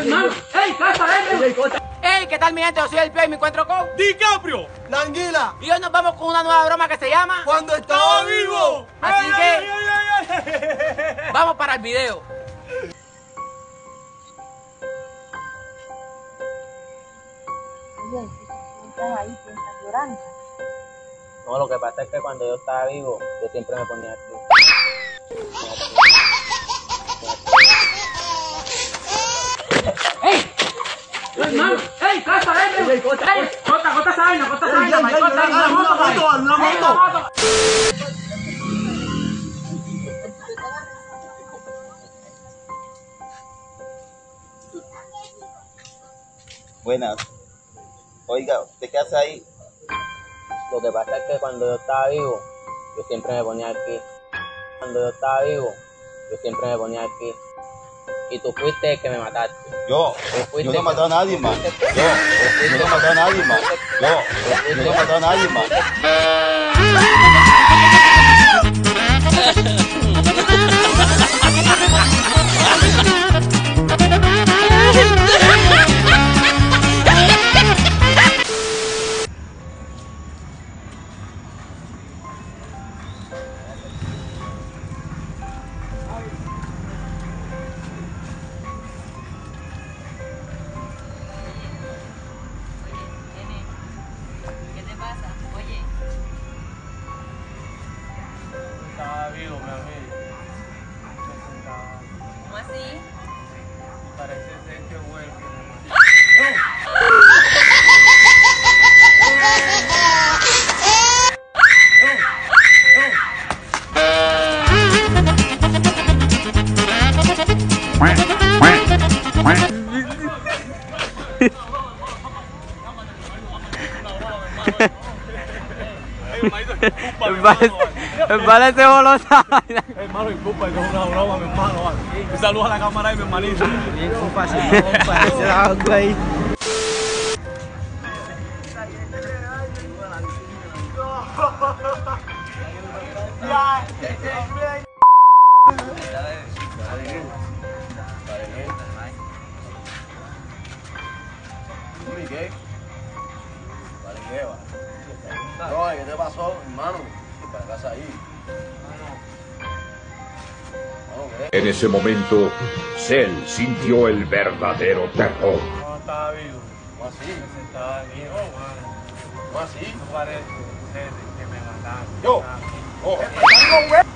hermano. ¡Ey, casa, ¡Ey, qué tal mi gente! Yo soy el Pio y me encuentro con DiCaprio, la anguila. Y hoy nos vamos con una nueva broma que se llama Cuando estaba vivo. Así que vamos para el video. Oye, ¿qué estás ahí? ¿Quién está llorando? No, lo que pasa es que cuando yo estaba vivo, yo siempre me ponía aquí. ¡Ey! ¡Hermano! ¡Ey, casa, ¡Ey! ¡Corta esa vaina, corta esa vaina! ¡La moto! Buenas. Oiga, ¿usted qué hace ahí? Lo que pasa es que cuando yo estaba vivo, yo siempre me ponía aquí. Cuando yo estaba vivo, yo siempre me ponía aquí. Y tú fuiste el que me mataste. Yo no he matado a nadie más. Yo no he matado a nadie más. Yo no he matado a nadie más. ¿Qué te pasa? Oye. estaba vivo, mi amigo. ¿Cómo así? Parece ser que vuelve. Me parece bolosa. Hermano, disculpa, esto es una broma, mi hermano. Un saludo a la cámara y mi hermanito. Bien, compa, se la hago ahí. ¿Qué? ¿Vale qué va? No, ¿qué te pasó, hermano? Para casa ahí. En ese momento, Cell sintió el verdadero terror. No estaba vivo. ¿Cómo así? Estaba vivo, mano. ¿Cómo así? No parece ser que me mataron. Yo.